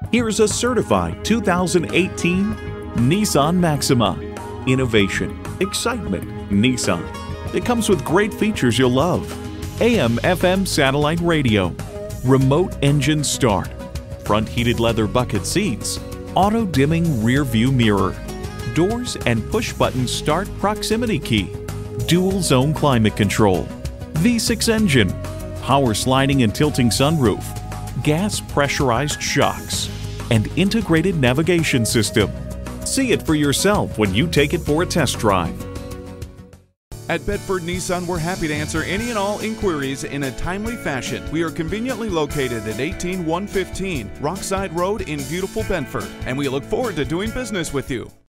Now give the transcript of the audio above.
Here's a certified 2018 Nissan Maxima. Innovation, excitement, Nissan. It comes with great features you'll love. AM/FM satellite radio, remote engine start, front heated leather bucket seats, auto dimming rear view mirror, doors and push button start proximity key, dual zone climate control, V6 engine, power sliding and tilting sunroof, gas pressurized shocks, and integrated navigation system. See it for yourself when you take it for a test drive. At Bedford Nissan, we're happy to answer any and all inquiries in a timely fashion. We are conveniently located at 18115 Rockside Road in beautiful Bedford, and we look forward to doing business with you.